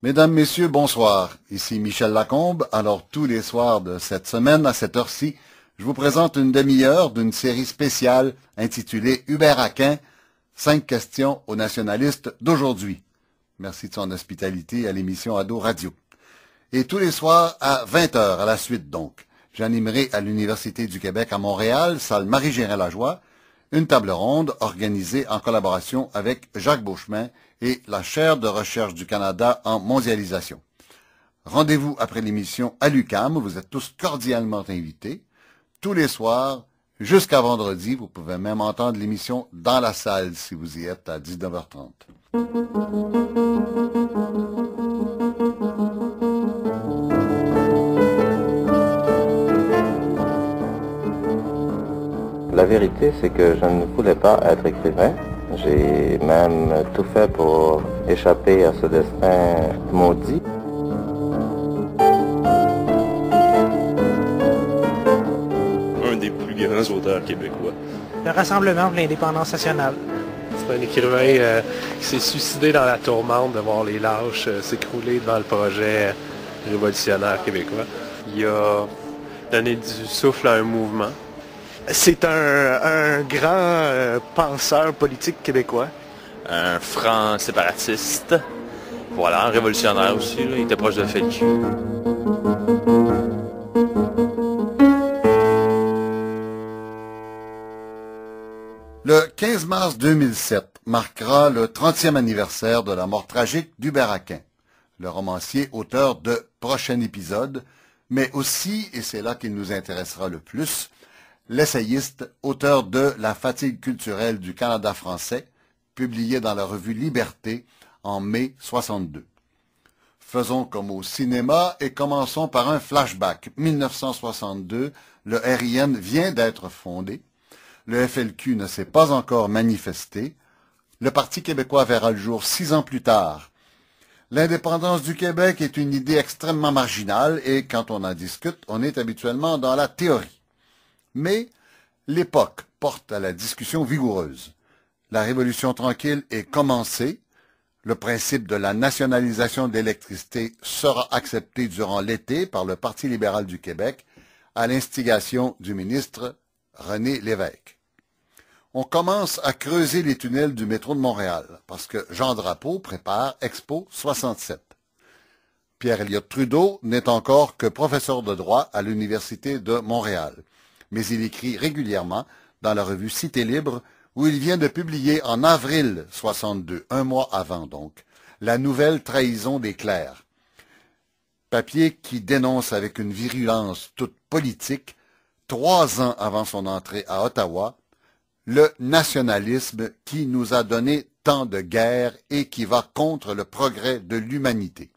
Mesdames, Messieurs, bonsoir. Ici Michel Lacombe. Alors, tous les soirs de cette semaine, à cette heure-ci, je vous présente une demi-heure d'une série spéciale intitulée Hubert Aquin, 5 questions aux nationalistes d'aujourd'hui. Merci de son hospitalité à l'émission Ado Radio. Et tous les soirs, à 20 heures, à la suite donc, j'animerai à l'Université du Québec à Montréal, salle Marie-Gérin-Lajoie, une table ronde organisée en collaboration avec Jacques Beauchemin et la chaire de recherche du Canada en mondialisation. Rendez-vous après l'émission à l'UQAM, vous êtes tous cordialement invités. Tous les soirs, jusqu'à vendredi, vous pouvez même entendre l'émission dans la salle si vous y êtes à 19h30. La vérité, c'est que je ne voulais pas être écrivain. J'ai même tout fait pour échapper à ce destin maudit. Un des plus grands auteurs québécois. Le Rassemblement pour l'indépendance nationale. C'est un écrivain qui s'est suicidé dans la tourmente de voir les lâches s'écrouler devant le projet révolutionnaire québécois. Il a donné du souffle à un mouvement. C'est un grand penseur politique québécois. Un franc séparatiste. Voilà, un révolutionnaire aussi, là. Il était proche de FLQ. Le 15 mars 2007 marquera le 30e anniversaire de la mort tragique d'Hubert Aquin, le romancier auteur de Prochain épisode, mais aussi, et c'est là qu'il nous intéressera le plus, l'essayiste, auteur de La fatigue culturelle du Canada français, publié dans la revue Liberté en mai 62. Faisons comme au cinéma et commençons par un flashback. 1962, le RIN vient d'être fondé. Le FLQ ne s'est pas encore manifesté. Le Parti québécois verra le jour 6 ans plus tard. L'indépendance du Québec est une idée extrêmement marginale et quand on en discute, on est habituellement dans la théorie. Mais l'époque porte à la discussion vigoureuse. La Révolution tranquille est commencée. Le principe de la nationalisation de l'électricité sera accepté durant l'été par le Parti libéral du Québec à l'instigation du ministre René Lévesque. On commence à creuser les tunnels du métro de Montréal parce que Jean Drapeau prépare Expo 67. Pierre-Éliott Trudeau n'est encore que professeur de droit à l'Université de Montréal. Mais il écrit régulièrement dans la revue Cité Libre, où il vient de publier en avril 62, un mois avant donc, la nouvelle trahison des clercs. Papier qui dénonce avec une virulence toute politique, 3 ans avant son entrée à Ottawa, le nationalisme qui nous a donné tant de guerres et qui va contre le progrès de l'humanité.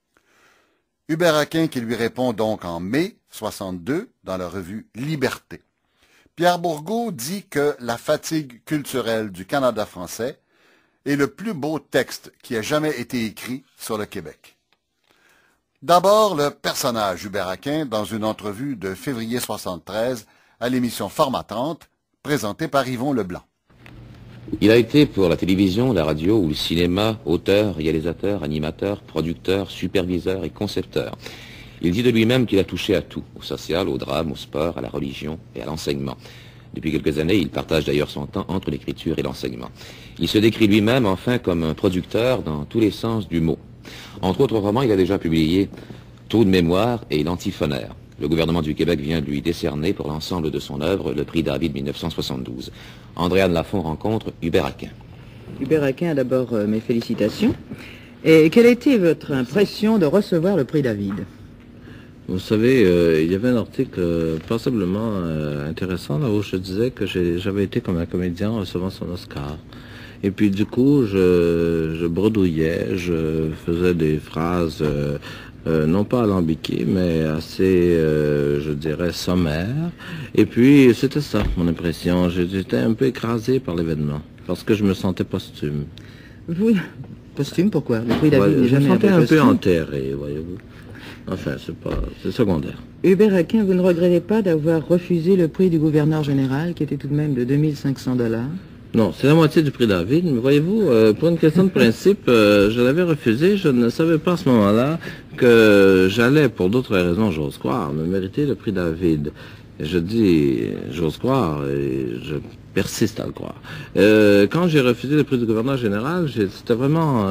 Hubert Aquin qui lui répond donc en mai 62 dans la revue Liberté. Pierre Bourgault dit que La fatigue culturelle du Canada français est le plus beau texte qui ait jamais été écrit sur le Québec. D'abord, le personnage Hubert Aquin dans une entrevue de février 73 à l'émission Format 30, présentée par Yvon Leblanc. Il a été pour la télévision, la radio ou le cinéma auteur, réalisateur, animateur, producteur, superviseur et concepteur. Il dit de lui-même qu'il a touché à tout, au social, au drame, au sport, à la religion et à l'enseignement. Depuis quelques années, il partage d'ailleurs son temps entre l'écriture et l'enseignement. Il se décrit lui-même enfin comme un producteur dans tous les sens du mot. Entre autres romans, il a déjà publié Trou de mémoire et L'Antiphonaire. Le gouvernement du Québec vient de lui décerner pour l'ensemble de son œuvre le prix David 1972. Andréane Lafont rencontre Hubert Aquin. Hubert Aquin, d'abord mes félicitations. Et quelle a été votre impression de recevoir le prix David ? Vous savez, il y avait un article passablement intéressant là où je disais que j'avais été comme un comédien recevant son Oscar. Et puis du coup, je bredouillais, je faisais des phrases non pas alambiquées, mais assez, je dirais, sommaires. Et puis c'était ça, mon impression. J'étais un peu écrasé par l'événement, parce que je me sentais posthume. Vous, posthume, pourquoi? Le prix David n'est jamais je me sentais un peu posthume. enterré, voyez-vous. Enfin, c'est secondaire. Hubert Aquin, vous ne regrettez pas d'avoir refusé le prix du gouverneur général, qui était tout de même de 2500 $? Non, c'est la moitié du prix David, mais voyez-vous, pour une question de principe, je l'avais refusé. Je ne savais pas à ce moment-là que j'allais, pour d'autres raisons, j'ose croire, me mériter le prix David. Et je dis, j'ose croire, et je persiste à le croire. Quand j'ai refusé le prix du gouverneur général, c'était vraiment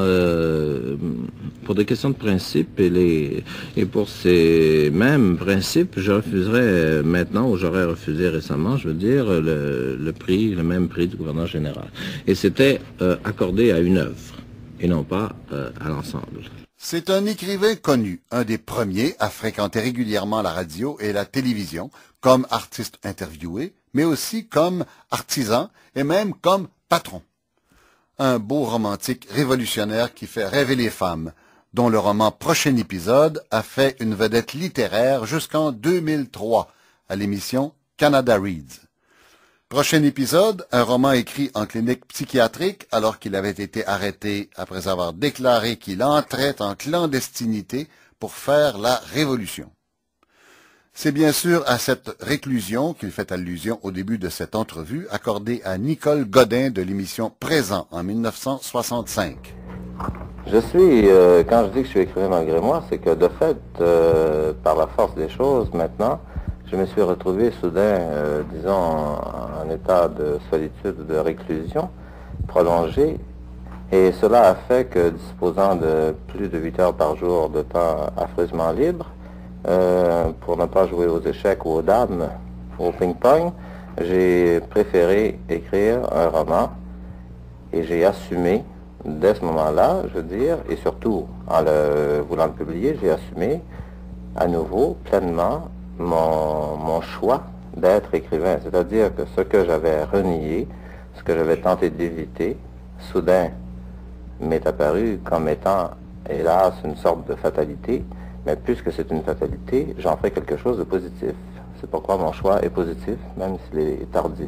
pour des questions de principe, et pour ces mêmes principes, je refuserais maintenant, ou j'aurais refusé récemment, je veux dire, le même prix du gouverneur général. Et c'était accordé à une œuvre, et non pas à l'ensemble. C'est un écrivain connu, un des premiers à fréquenter régulièrement la radio et la télévision, comme artiste interviewé, mais aussi comme artisan et même comme patron. Un beau romantique révolutionnaire qui fait rêver les femmes, dont le roman Prochain épisode a fait une vedette littéraire jusqu'en 2003 à l'émission Canada Reads. Prochain épisode, un roman écrit en clinique psychiatrique alors qu'il avait été arrêté après avoir déclaré qu'il entrait en clandestinité pour faire la révolution. C'est bien sûr à cette réclusion qu'il fait allusion au début de cette entrevue accordée à Nicole Godin de l'émission Présent en 1965. Je suis, quand je dis que je suis écrivain malgré moi, c'est que de fait, par la force des choses maintenant, je me suis retrouvé soudain, disons, en état de solitude, de réclusion prolongée, et cela a fait que, disposant de plus de 8 heures par jour de temps affreusement libre, pour ne pas jouer aux échecs ou aux dames, au ping-pong, j'ai préféré écrire un roman, et j'ai assumé, dès ce moment-là, je veux dire, et surtout en voulant le publier, j'ai assumé à nouveau, pleinement, mon choix d'être écrivain. C'est-à-dire que ce que j'avais renié, ce que j'avais tenté d'éviter, soudain m'est apparu comme étant, hélas, une sorte de fatalité. Mais puisque c'est une fatalité, j'en ferai quelque chose de positif. C'est pourquoi mon choix est positif, même s'il est tardif.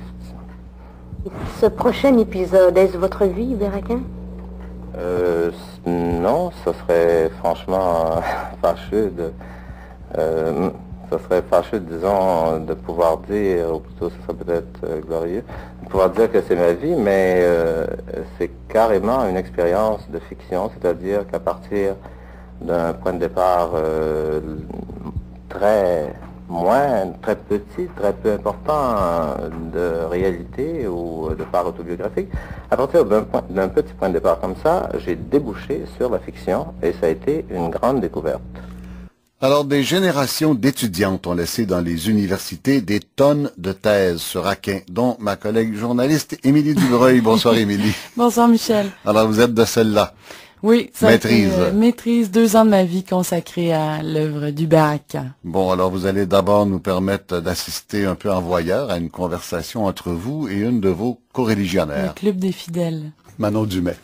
Ce prochain épisode, est-ce votre vie, Hubert-Aquin? Non, ce serait franchement fâcheux de... ça serait fâcheux, disons, de pouvoir dire, ou plutôt ce serait peut-être glorieux, de pouvoir dire que c'est ma vie, mais c'est carrément une expérience de fiction, c'est-à-dire qu'à partir d'un point de départ très petit, très peu important de réalité ou de part autobiographique, à partir d'un petit point de départ comme ça, j'ai débouché sur la fiction et ça a été une grande découverte. Alors, des générations d'étudiantes ont laissé dans les universités des tonnes de thèses sur Aquin, dont ma collègue journaliste Émilie Dubreuil. Bonsoir, Émilie. Bonsoir, Michel. Alors, vous êtes de celle-là. Oui, ça maîtrise. Maîtrise, 2 ans de ma vie consacrée à l'œuvre d'Hubert-Aquin. Bon, alors vous allez d'abord nous permettre d'assister un peu en voyeur à une conversation entre vous et une de vos coreligionnaires. Le Club des fidèles. Manon Dumais.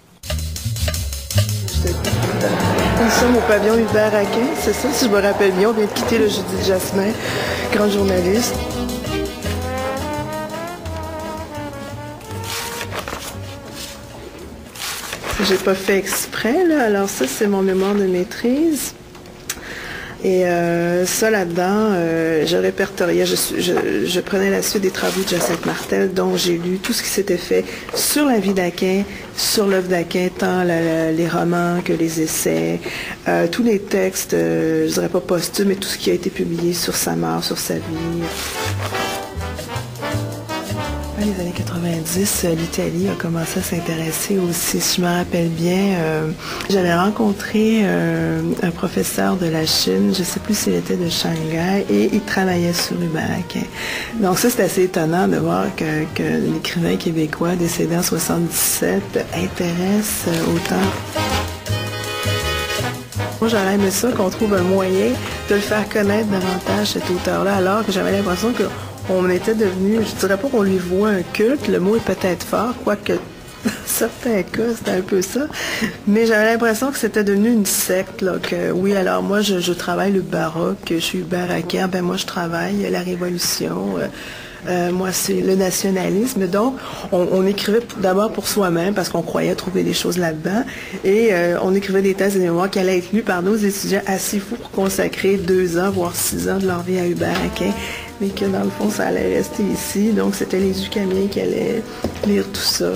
Nous sommes au pavillon Hubert-Aquin, c'est ça, si je me rappelle bien. On vient de quitter le Judith Jasmin, grande journaliste. J'ai pas fait exprès, là. Alors ça, c'est mon mémoire de maîtrise. Et ça, là-dedans, je répertoriais, je prenais la suite des travaux de Jacinthe Martel, dont j'ai lu tout ce qui s'était fait sur la vie d'Aquin, sur l'œuvre d'Aquin, tant les romans que les essais, tous les textes, je dirais pas posthumes, mais tout ce qui a été publié sur sa mort, sur sa vie. Dans les années 90, l'Italie a commencé à s'intéresser aussi. Si je me rappelle bien, j'avais rencontré un professeur de la Chine, je ne sais plus s'il était de Shanghai, et il travaillait sur Hubert-Aquin. Donc ça, c'est assez étonnant de voir que l'écrivain québécois décédé en 77 intéresse autant. Moi, j'aurais aimé ça, qu'on trouve un moyen de le faire connaître davantage, cet auteur-là, alors que j'avais l'impression que on était devenu, je dirais pas qu'on lui voit un culte, le mot est peut-être fort, quoique dans certains cas, c'était un peu ça, mais j'avais l'impression que c'était devenu une secte, là, que oui, alors moi, je travaille le baroque, je suis Hubert-Aquin, ben moi, je travaille la Révolution, Moi, c'est le nationalisme. Donc, on écrivait d'abord pour soi-même parce qu'on croyait trouver des choses là-dedans. Et on écrivait des thèses de mémoire qui allaient être lues par nos étudiants assez fous pour consacrer 2 ans, voire 6 ans de leur vie à Hubert-Aquin. Mais que dans le fond, ça allait rester ici. Donc, c'était les Ucamiens qui allaient lire tout ça.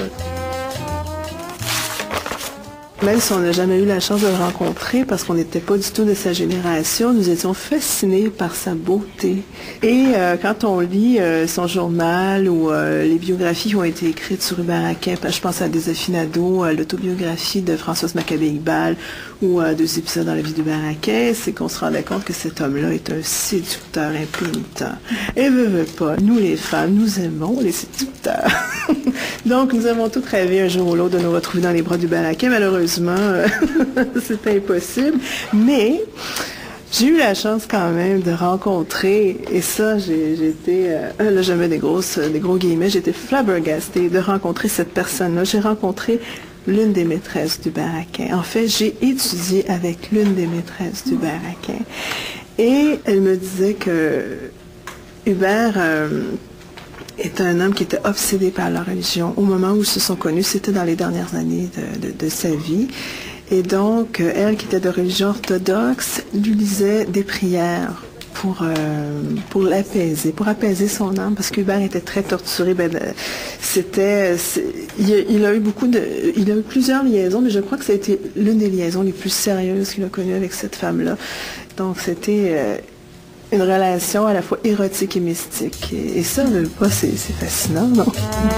Même si on n'a jamais eu la chance de le rencontrer, parce qu'on n'était pas du tout de sa génération, nous étions fascinés par sa beauté. Et quand on lit son journal ou les biographies qui ont été écrites sur Hubert-Aquin, je pense à Desafinado, l'autobiographie de Françoise Maccabée-Iqbal ou 2 épisodes dans la vie d'Hubert-Aquin, c'est qu'on se rendait compte que cet homme-là est un séducteur impénitent. Et veut pas, nous les femmes, nous aimons les séducteurs. Donc nous avons tous rêvé un jour ou l'autre de nous retrouver dans les bras d'Hubert-Aquin. Malheureusement, c'était impossible. Mais j'ai eu la chance quand même de rencontrer, et ça, j'étais, là je mets des gros guillemets, j'étais flabbergastée de rencontrer cette personne-là. J'ai rencontré l'une des maîtresses d'Hubert-Aquin. En fait, j'ai étudié avec l'une des maîtresses d'Hubert-Aquin. Et elle me disait que Hubert est un homme qui était obsédé par la religion. Au moment où ils se sont connus, c'était dans les dernières années de sa vie. Et donc, elle, qui était de religion orthodoxe, lui lisait des prières pour l'apaiser, pour apaiser son âme, parce qu'Hubert était très torturé. Il a eu plusieurs liaisons, mais je crois que ça a été l'une des liaisons les plus sérieuses qu'il a connues avec cette femme-là. Donc, c'était une relation à la fois érotique et mystique. Et ça, c'est fascinant, non?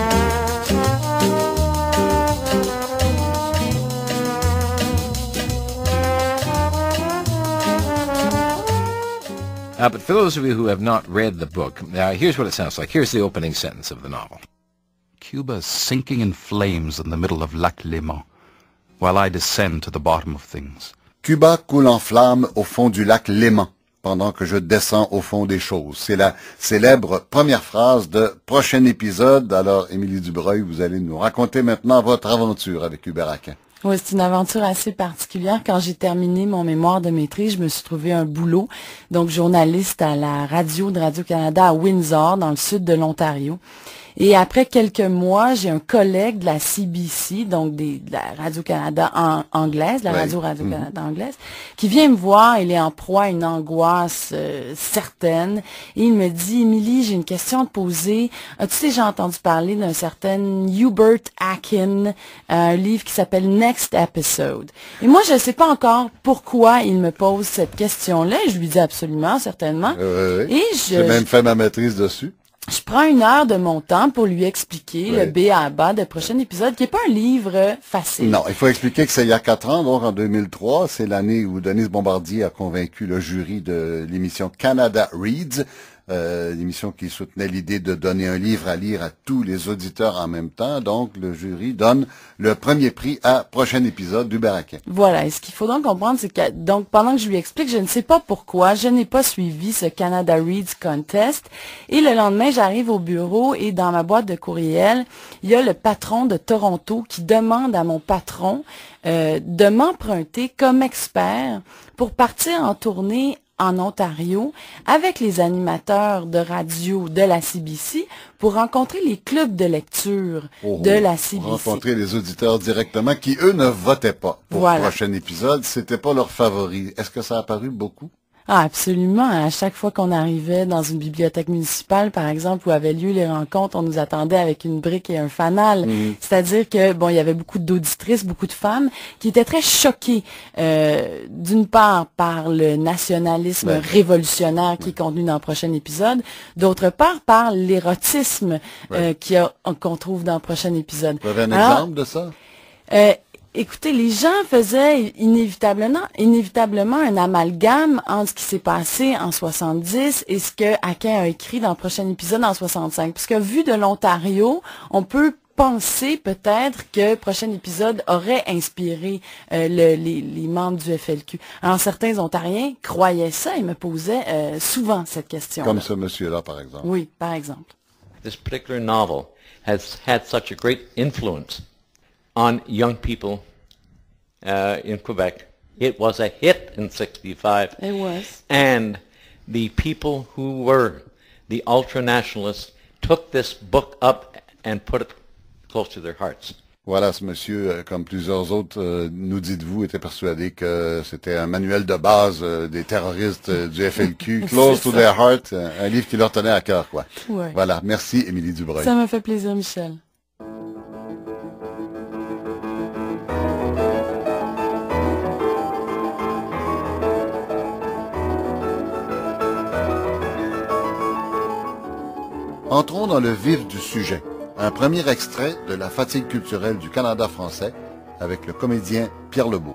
But for those of you who have not read the book, here's what it sounds like. Here's the opening sentence of the novel. Cuba is sinking in flames in the middle of Lac Léman, while I descend to the bottom of things. Cuba coule en flammes au fond du lac Léman, pendant que je descends au fond des choses. C'est la célèbre première phrase de prochain épisode. Alors, Émilie Dubreuil, vous allez nous raconter maintenant votre aventure avec Hubert-Aquin. Oui, c'est une aventure assez particulière. Quand j'ai terminé mon mémoire de maîtrise, je me suis trouvé un boulot, donc journaliste à la radio de Radio-Canada à Windsor, dans le sud de l'Ontario. Et après quelques mois, j'ai un collègue de la CBC, donc de la Radio-Canada anglaise, la Radio-Canada anglaise, qui vient me voir. Il est en proie à une angoisse certaine. Et il me dit, Émilie, j'ai une question à te poser. As-tu déjà entendu parler d'un certain Hubert-Aquin, un livre qui s'appelle Next Episode? Et moi, je ne sais pas encore pourquoi il me pose cette question-là. Et je lui dis absolument, certainement. Et j'ai même fait ma maîtrise dessus. Je prends 1 heure de mon temps pour lui expliquer le B à bas de prochain épisode, qui n'est pas un livre facile. Non, il faut expliquer que c'est il y a 4 ans, donc en 2003, c'est l'année où Denise Bombardier a convaincu le jury de l'émission Canada Reads, l'émission qui soutenait l'idée de donner un livre à lire à tous les auditeurs en même temps. Donc, le jury donne le premier prix à prochain épisode d'Hubert-Aquin. Voilà. Et ce qu'il faut donc comprendre, c'est que, donc, pendant que je lui explique, je ne sais pas pourquoi, je n'ai pas suivi ce Canada Reads Contest. Et le lendemain, j'arrive au bureau et dans ma boîte de courriel, il y a le patron de Toronto qui demande à mon patron de m'emprunter comme expert pour partir en tournée en Ontario avec les animateurs de radio de la CBC pour rencontrer les clubs de lecture de la CBC. Rencontrer les auditeurs directement qui, eux, ne votaient pas pour le prochain épisode. C'était pas leur favori. Est-ce que ça a paru beaucoup? Ah, absolument. À chaque fois qu'on arrivait dans une bibliothèque municipale, par exemple, où avaient lieu les rencontres, on nous attendait avec une brique et un fanal. C'est-à-dire que, bon, il y avait beaucoup d'auditrices, beaucoup de femmes qui étaient très choquées, d'une part, par le nationalisme révolutionnaire qui est contenu dans le prochain épisode, d'autre part, par l'érotisme qu'on trouve dans le prochain épisode. Vous avez un exemple de ça? Écoutez, les gens faisaient inévitablement un amalgame entre ce qui s'est passé en 70 et ce que Aquin a écrit dans le prochain épisode en 65. Parce que vu de l'Ontario, on peut penser peut-être que le prochain épisode aurait inspiré les membres du FLQ. Alors certains Ontariens croyaient ça et me posaient souvent cette question. Comme ce monsieur-là, par exemple. Oui, par exemple. This particular novel has had such a great influence on young people in Quebec. It was a hit in 65. It was. And the people who were the ultra-nationalists took this book up and put it close to their hearts. Voilà, ce monsieur, comme plusieurs autres, nous dites-vous, était persuadé que c'était un manuel de base des terroristes du FLQ, Close to Their Heart, un livre qui leur tenait à cœur, quoi. Ouais. Voilà, merci Émilie Dubreuil. Ça m'a fait plaisir, Michel. Entrons dans le vif du sujet. Un premier extrait de La fatigue culturelle du Canada français avec le comédien Pierre Lebeau.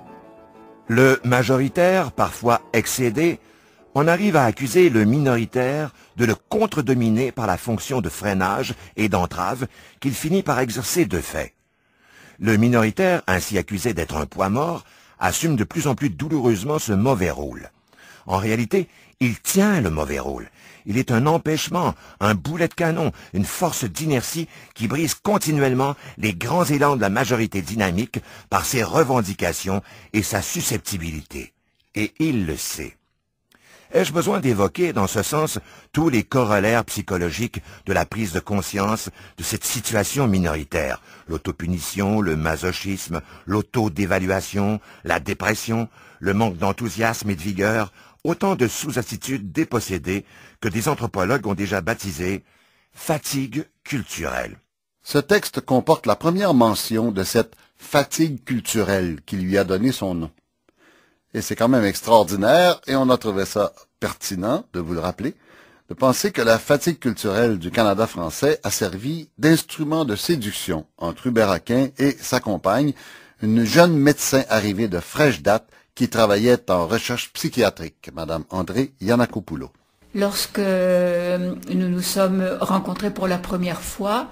Le majoritaire, parfois excédé, on arrive à accuser le minoritaire de le contre-dominer par la fonction de freinage et d'entrave qu'il finit par exercer de fait. Le minoritaire, ainsi accusé d'être un poids mort, assume de plus en plus douloureusement ce mauvais rôle. En réalité, il tient le mauvais rôle. Il est un empêchement, un boulet de canon, une force d'inertie qui brise continuellement les grands élans de la majorité dynamique par ses revendications et sa susceptibilité. Et il le sait. Ai-je besoin d'évoquer, dans ce sens, tous les corollaires psychologiques de la prise de conscience de cette situation minoritaire? L'autopunition, le masochisme, l'autodévaluation, la dépression, le manque d'enthousiasme et de vigueur, autant de sous-attitudes dépossédées que des anthropologues ont déjà baptisées « fatigue culturelle ». Ce texte comporte la première mention de cette fatigue culturelle qui lui a donné son nom. Et c'est quand même extraordinaire, et on a trouvé ça pertinent de vous le rappeler, de penser que la fatigue culturelle du Canada français a servi d'instrument de séduction entre Hubert Aquin et sa compagne, une jeune médecin arrivée de fraîche date qui travaillait en recherche psychiatrique, Madame André Yannakopoulos. Lorsque nous nous sommes rencontrés pour la première fois,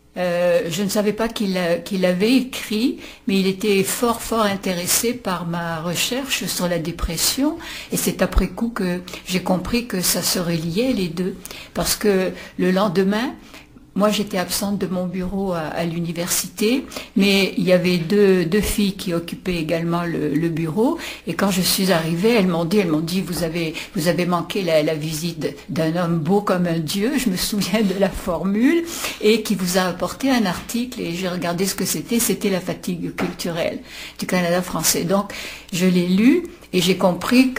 je ne savais pas qu'il avait écrit, mais il était fort intéressé par ma recherche sur la dépression, et c'est après coup que j'ai compris que ça se reliait les deux, parce que le lendemain, moi, j'étais absente de mon bureau à l'université, mais il y avait deux filles qui occupaient également le bureau. Et quand je suis arrivée, elles m'ont dit, vous avez manqué la visite d'un homme beau comme un dieu. Je me souviens de la formule, et qui vous a apporté un article. Et j'ai regardé ce que c'était la fatigue culturelle du Canada français. Donc, je l'ai lu. Et j'ai compris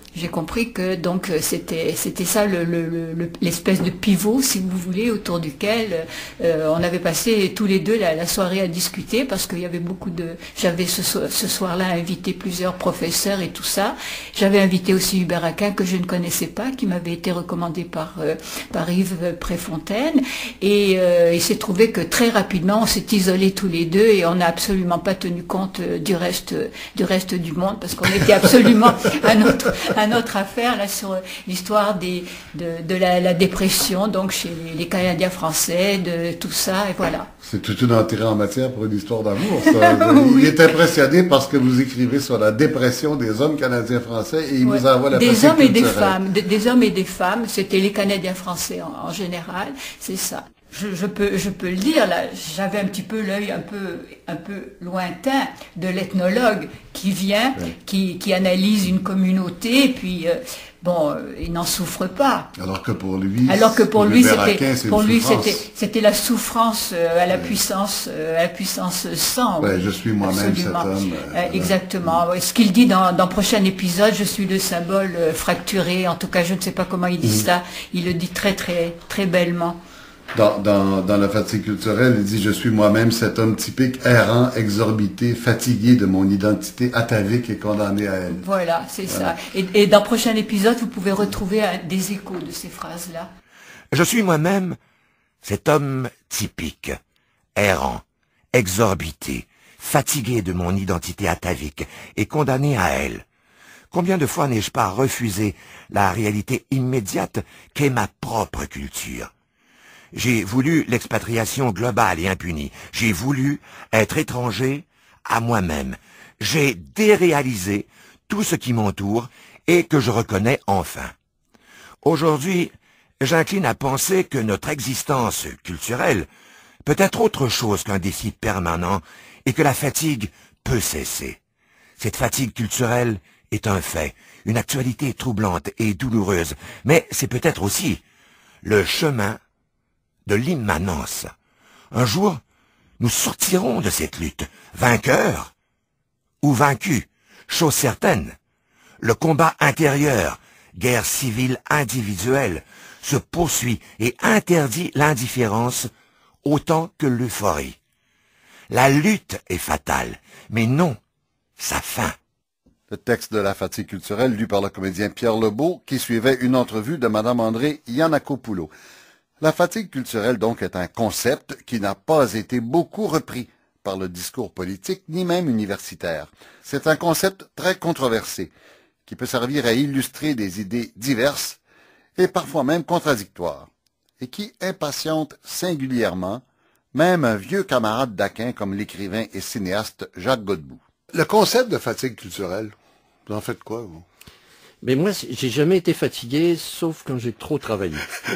que donc c'était ça l'espèce de pivot, si vous voulez, autour duquel on avait passé tous les deux la soirée à discuter, parce qu'il y avait j'avais ce soir-là invité plusieurs professeurs et tout ça. J'avais invité aussi Hubert Aquin, que je ne connaissais pas, qui m'avait été recommandé par Yves Préfontaine, et il s'est trouvé que très rapidement on s'est isolés tous les deux, et on n'a absolument pas tenu compte du reste du monde, parce qu'on était absolument à notre affaire là sur l'histoire de la dépression, donc chez les Canadiens français, de tout ça, et voilà. C'est toute une entrée en matière pour une histoire d'amour, ça. Il est impressionné parce que vous écrivez sur la dépression des hommes canadiens français, et il vous envoie la fatigue culturelle. Des hommes et des femmes, c'était les Canadiens français en général, c'est ça. Je peux le dire, là, j'avais un petit peu l'œil un peu lointain de l'ethnologue qui vient, qui analyse une communauté, et puis il n'en souffre pas. Alors que pour lui, c'était la souffrance à la puissance 100. Ouais, je suis moi-même cet homme. Exactement. Ce qu'il dit dans prochain épisode, je suis le symbole fracturé. En tout cas, je ne sais pas comment il dit ça. Il le dit très bellement. Dans la fatigue culturelle, il dit « Je suis moi-même cet homme typique, errant, exorbité, fatigué de mon identité atavique et condamné à elle. » Voilà, c'est ça. Et dans le prochain épisode, vous pouvez retrouver des échos de ces phrases-là. Je suis moi-même cet homme typique, errant, exorbité, fatigué de mon identité atavique et condamné à elle. Combien de fois n'ai-je pas refusé la réalité immédiate qu'est ma propre culture? J'ai voulu l'expatriation globale et impunie. J'ai voulu être étranger à moi-même. J'ai déréalisé tout ce qui m'entoure et que je reconnais enfin. Aujourd'hui, j'incline à penser que notre existence culturelle peut être autre chose qu'un défi permanent et que la fatigue peut cesser. Cette fatigue culturelle est un fait, une actualité troublante et douloureuse, mais c'est peut-être aussi le chemin de l'immanence. Un jour, nous sortirons de cette lutte, vainqueurs ou vaincus, chose certaine. Le combat intérieur, guerre civile individuelle, se poursuit et interdit l'indifférence autant que l'euphorie. La lutte est fatale, mais non sa fin. Le texte de La fatigue culturelle lu par le comédien Pierre Lebeau, qui suivait une entrevue de Mme André Giannakopoulou. La fatigue culturelle, donc, est un concept qui n'a pas été beaucoup repris par le discours politique, ni même universitaire. C'est un concept très controversé, qui peut servir à illustrer des idées diverses et parfois même contradictoires, et qui impatiente singulièrement même un vieux camarade d'Aquin comme l'écrivain et cinéaste Jacques Godbout. Le concept de fatigue culturelle, vous en faites quoi, vous? Mais moi, j'ai jamais été fatigué, sauf quand j'ai trop travaillé.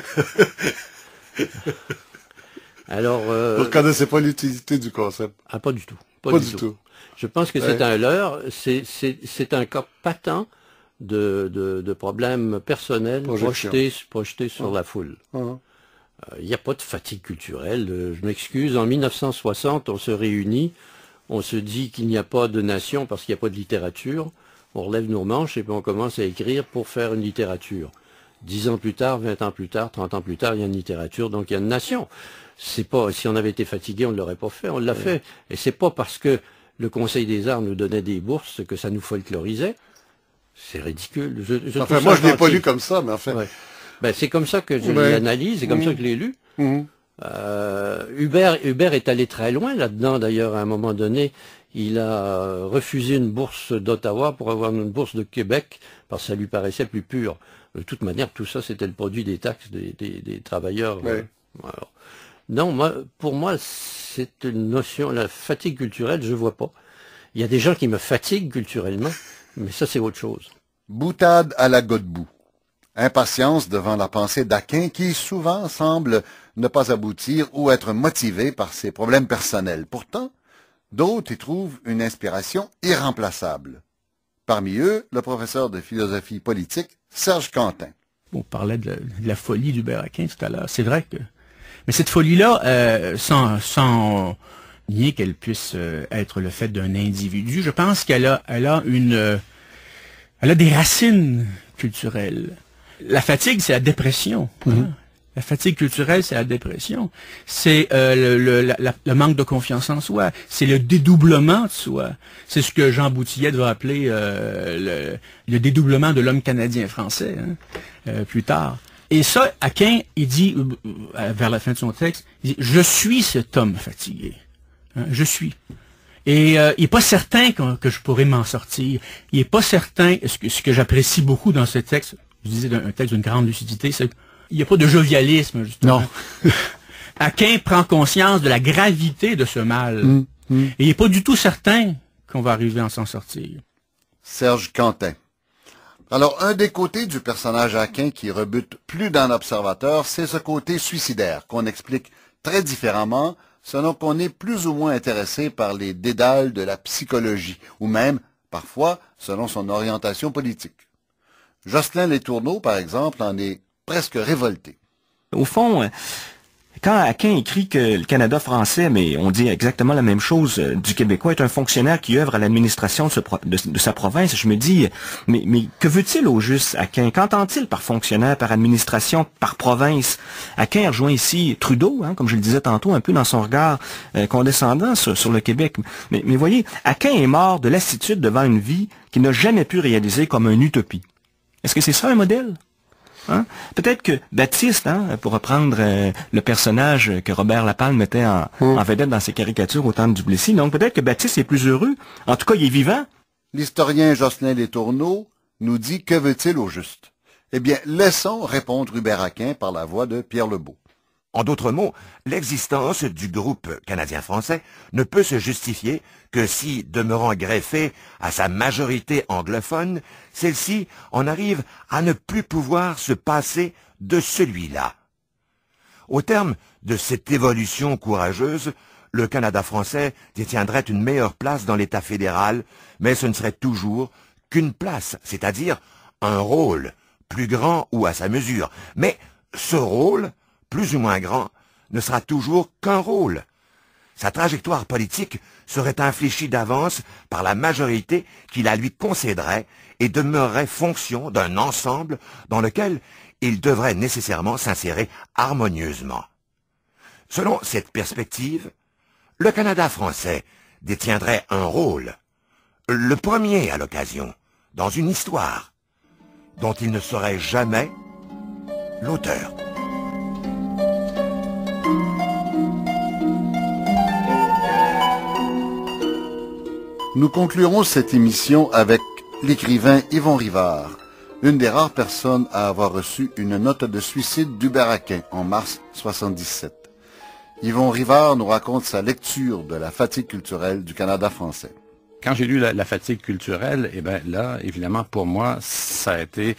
Alors, vous ne reconnaissez pas l'utilité du concept? Ah, pas du tout. Pas du tout. Je pense que c'est un leurre, c'est un cas patent de problèmes personnels projetés sur la foule. Il n'y a pas de fatigue culturelle. Je m'excuse, en 1960, on se réunit, on se dit qu'il n'y a pas de nation parce qu'il n'y a pas de littérature. On relève nos manches et puis on commence à écrire pour faire une littérature. 10 ans plus tard, 20 ans plus tard, 30 ans plus tard, il y a une littérature, donc il y a une nation. C'est pas, si on avait été fatigué, on ne l'aurait pas fait, on l'a fait. Et c'est pas parce que le Conseil des arts nous donnait des bourses que ça nous folklorisait. C'est ridicule. Enfin, moi, je ne l'ai pas lu comme ça, mais enfin... Ouais. Ben, c'est comme ça que je l'analyse, c'est comme ça que je l'ai lu. Hubert est allé très loin là-dedans, d'ailleurs, à un moment donné. Il a refusé une bourse d'Ottawa pour avoir une bourse de Québec, parce que ça lui paraissait plus pur. De toute manière, tout ça, c'était le produit des taxes des travailleurs. Alors, non, pour moi, c'est une notion, la fatigue culturelle, je vois pas. Il y a des gens qui me fatiguent culturellement, mais ça, c'est autre chose. Boutade à la Godbout. Impatience devant la pensée d'Aquin qui souvent semble ne pas aboutir ou être motivé par ses problèmes personnels. Pourtant, d'autres y trouvent une inspiration irremplaçable. Parmi eux, le professeur de philosophie politique, Serge Quentin. On parlait de la folie d'Hubert Aquin tout à l'heure. C'est vrai que... Mais cette folie-là, sans nier qu'elle puisse être le fait d'un individu, je pense qu'elle a des racines culturelles. La fatigue, c'est la dépression. Hein? La fatigue culturelle, c'est la dépression. C'est le manque de confiance en soi. C'est le dédoublement de soi. C'est ce que Jean Boutilliette va appeler le dédoublement de l'homme canadien-français, plus tard. Et ça, Aquin, il dit, vers la fin de son texte, il dit, je suis cet homme fatigué. Hein, je suis. Et il n'est pas certain que je pourrais m'en sortir. Il n'est pas certain, ce que j'apprécie beaucoup dans ce texte, je disais un texte d'une grande lucidité, c'est qu'il n'y a pas de jovialisme, justement. Non. Aquin prend conscience de la gravité de ce mal. Et il n'est pas du tout certain qu'on va arriver à s'en sortir. Serge Quentin. Alors, un des côtés du personnage Aquin qui rebute plus d'un observateur, c'est ce côté suicidaire, qu'on explique très différemment, selon qu'on est plus ou moins intéressé par les dédales de la psychologie, ou même, parfois, selon son orientation politique. Jocelyn Letourneau, par exemple, en est presque révolté. Au fond, quand Aquin écrit que le Canada français, mais on dit exactement la même chose du Québécois, est un fonctionnaire qui œuvre à l'administration de sa province, je me dis, mais que veut-il au juste, Aquin? Qu'entend-il par fonctionnaire, par administration, par province? Aquin rejoint ici Trudeau, hein, comme je le disais tantôt, un peu dans son regard condescendant sur le Québec. Mais voyez, Aquin est mort de lassitude devant une vie qu'il n'a jamais pu réaliser comme une utopie. Est-ce que c'est ça un modèle? Hein? Peut-être que Baptiste, hein, pour reprendre le personnage que Robert Lapalme mettait en vedette dans ses caricatures au temps de Duplessis, donc peut-être que Baptiste est plus heureux. En tout cas, il est vivant. L'historien Jocelyn Letourneau nous dit que veut-il au juste? Eh bien, laissons répondre Hubert Aquin par la voix de Pierre Lebeau. En d'autres mots, l'existence du groupe canadien-français ne peut se justifier que si, demeurant greffée à sa majorité anglophone, celle-ci en arrive à ne plus pouvoir se passer de celui-là. Au terme de cette évolution courageuse, le Canada français détiendrait une meilleure place dans l'État fédéral, mais ce ne serait toujours qu'une place, c'est-à-dire un rôle, plus grand ou à sa mesure. Mais ce rôle, plus ou moins grand, ne sera toujours qu'un rôle. Sa trajectoire politique serait infléchie d'avance par la majorité qui la lui concéderait et demeurerait fonction d'un ensemble dans lequel il devrait nécessairement s'insérer harmonieusement. Selon cette perspective, le Canada français détiendrait un rôle, le premier à l'occasion, dans une histoire, dont il ne serait jamais l'auteur. Nous conclurons cette émission avec l'écrivain Yvon Rivard, une des rares personnes à avoir reçu une note de suicide d'Hubert Aquin en mars 1977. Yvon Rivard nous raconte sa lecture de la fatigue culturelle du Canada français. Quand j'ai lu la fatigue culturelle, eh bien là, évidemment, pour moi, ça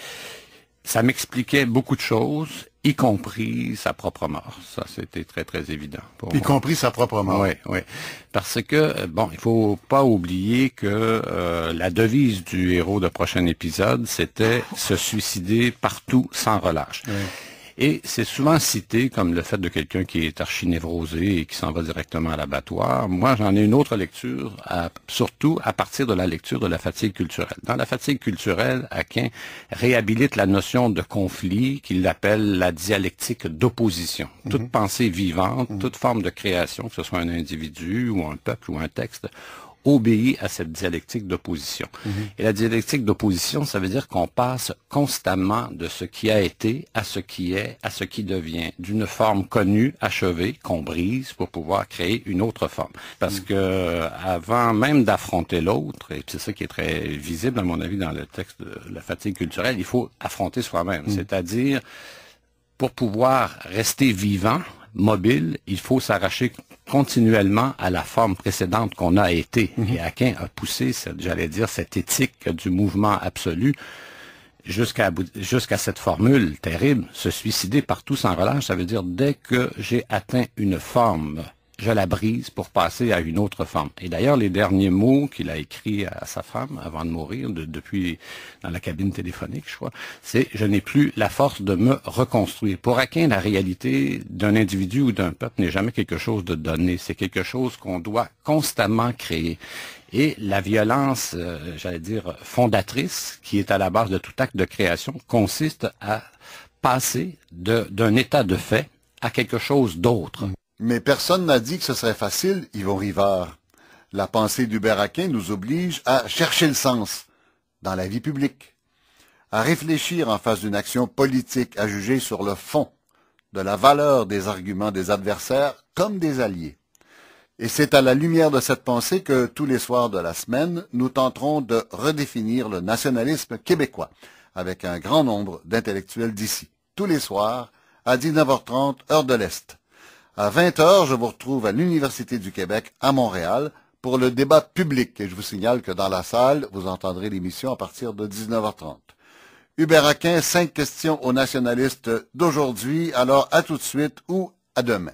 m'expliquait beaucoup de choses, y compris sa propre mort. Ça, c'était très, très évident pour moi. Y compris sa propre mort. Oui, oui. Parce que, bon, il faut pas oublier que la devise du héros de prochain épisode, c'était se suicider partout sans relâche. Oui. Et c'est souvent cité comme le fait de quelqu'un qui est archinévrosé et qui s'en va directement à l'abattoir. Moi, j'en ai une autre lecture, surtout à partir de la lecture de la fatigue culturelle. Dans la fatigue culturelle, Aquin réhabilite la notion de conflit qu'il appelle la dialectique d'opposition. Toute pensée vivante, toute forme de création, que ce soit un individu ou un peuple ou un texte, obéit à cette dialectique d'opposition. Et la dialectique d'opposition, ça veut dire qu'on passe constamment de ce qui a été à ce qui est, à ce qui devient, d'une forme connue, achevée, qu'on brise pour pouvoir créer une autre forme. Parce que avant même d'affronter l'autre, et c'est ça qui est très visible à mon avis dans le texte de la fatigue culturelle, il faut affronter soi-même. C'est-à-dire, pour pouvoir rester vivant, mobile, il faut s'arracher continuellement à la forme précédente qu'on a été. Et Aquin a poussé, j'allais dire, cette éthique du mouvement absolu jusqu'à cette formule terrible, se suicider partout sans relâche. Ça veut dire, dès que j'ai atteint une forme, je la brise pour passer à une autre forme. Et d'ailleurs, les derniers mots qu'il a écrits à sa femme avant de mourir, depuis dans la cabine téléphonique, je crois, c'est « Je n'ai plus la force de me reconstruire ». Pour Aquin, la réalité d'un individu ou d'un peuple n'est jamais quelque chose de donné. C'est quelque chose qu'on doit constamment créer. Et la violence, j'allais dire, fondatrice, qui est à la base de tout acte de création, consiste à passer d'un état de fait à quelque chose d'autre. Mais personne n'a dit que ce serait facile, Yvon Rivard. La pensée d'Hubert Aquin nous oblige à chercher le sens dans la vie publique, à réfléchir en face d'une action politique, à juger sur le fond de la valeur des arguments des adversaires comme des alliés. Et c'est à la lumière de cette pensée que tous les soirs de la semaine, nous tenterons de redéfinir le nationalisme québécois avec un grand nombre d'intellectuels d'ici. Tous les soirs, à 19h30, heure de l'Est. À 20h, je vous retrouve à l'Université du Québec à Montréal pour le débat public. Et je vous signale que dans la salle, vous entendrez l'émission à partir de 19h30. Hubert Aquin, 5 questions aux nationalistes d'aujourd'hui. Alors, à tout de suite ou à demain.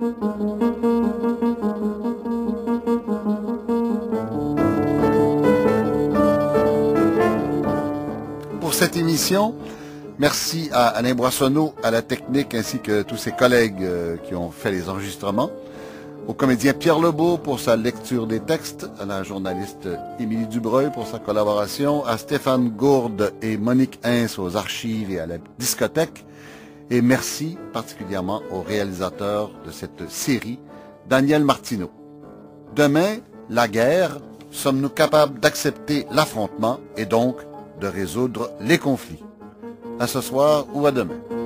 Pour cette émission, merci à Alain Boissonneau, à la technique, ainsi que tous ses collègues qui ont fait les enregistrements. Au comédien Pierre Lebeau pour sa lecture des textes, à la journaliste Émilie Dubreuil pour sa collaboration, à Stéphane Gourde et Monique Hins aux archives et à la discothèque. Et merci particulièrement au réalisateur de cette série, Daniel Martineau. Demain, la guerre, sommes-nous capables d'accepter l'affrontement et donc de résoudre les conflits? À ce soir ou à demain.